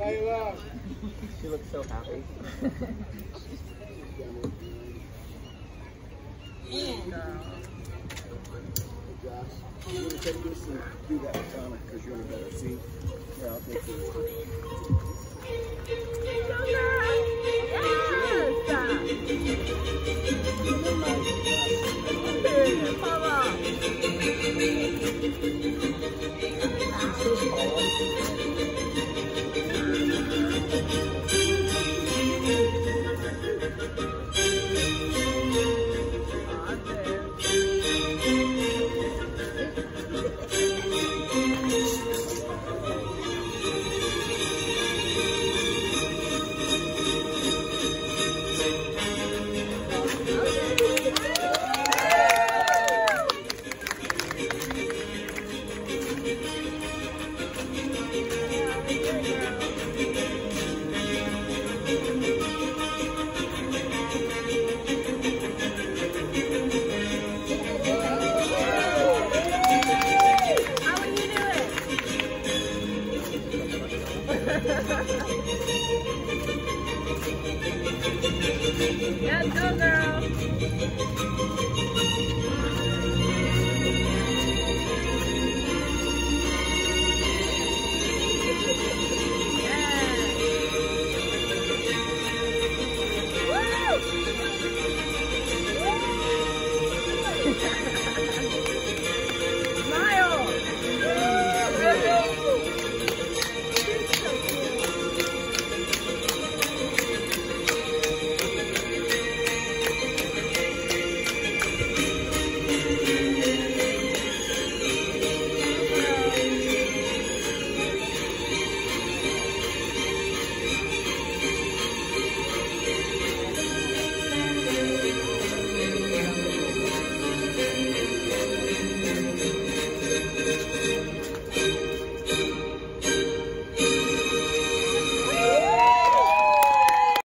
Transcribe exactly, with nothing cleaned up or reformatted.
She looks so happy. Josh, you want to take this and do that with Connor because you're in a better seat. Yeah, I'll take this. Go, girl! Yes! Come on! She's so small. Let's go, girl.